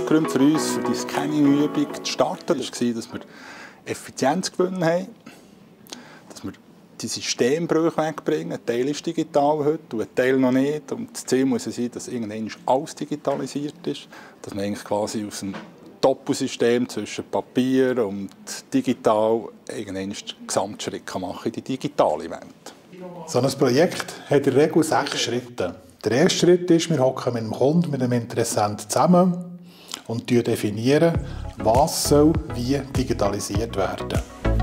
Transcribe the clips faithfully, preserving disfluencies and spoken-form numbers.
Beweggrund für uns, für die Scanning-Übung zu starten, war, dass wir Effizienzgewinne haben, dass wir die Systembrüche wegbringen. Ein Teil ist digital heute und ein Teil noch nicht. Und das Ziel muss sein, dass irgendwann alles digitalisiert ist, dass man eigentlich quasi aus dem Doppelsystem zwischen Papier und digital irgendwann den Gesamtschritt machen kann in die digitale Welt. So ein Projekt hat in der Regel sechs Schritte. Der erste Schritt ist, wir hocken mit dem Kunden, mit dem Interessenten zusammen und definieren, was soll wie digitalisiert werden.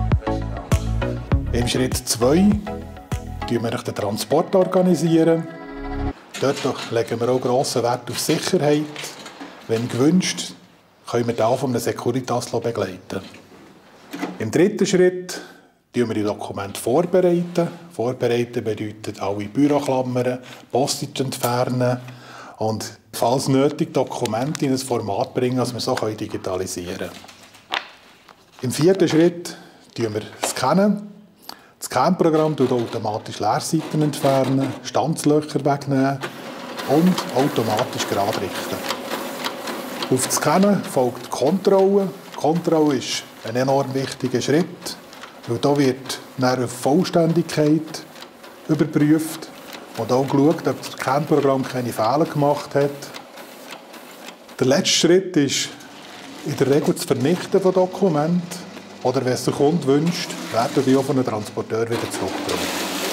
Im Schritt zwei organisieren wir den Transport. Dort legen wir auch grossen Wert auf Sicherheit. Wenn gewünscht, können wir den von einem Securitas begleiten. Im dritten Schritt vorbereiten wir die Dokumente. Vorbereiten. Vorbereiten bedeutet alle Büroklammern, Postage entfernen und falls nötig Dokumente in ein Format bringen, dass wir so digitalisieren können. Im vierten Schritt scannen wir. Das Scan-Programm entfernt automatisch Leerseiten, entfernen, Standslöcher wegnehmen und automatisch gerade richten. Auf das Scannen folgt die Kontrolle. Die Kontrolle ist ein enorm wichtiger Schritt, weil hier wird eine Vollständigkeit überprüft und auch geschaut, ob das Scan-Programm keine Fehler gemacht hat. Der letzte Schritt ist in der Regel das Vernichten von Dokumenten. Oder wenn es der Kunde wünscht, werden die auch von einem Transporteur wieder zurückgebracht.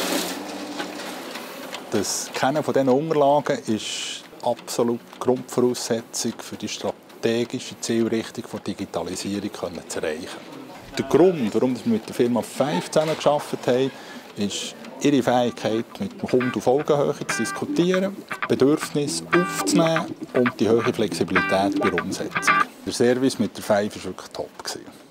Das Kennen von diesen Unterlagen ist absolut Grundvoraussetzung für die strategische Zielrichtung der Digitalisierung zu erreichen. Der Grund, warum wir mit der Firma Five zusammengearbeitet haben, ist ihre Fähigkeit, mit dem Kunden auf Augenhöhe zu diskutieren, Bedürfnisse aufzunehmen und die hohe Flexibilität bei der Umsetzung. Der Service mit der Five war wirklich top.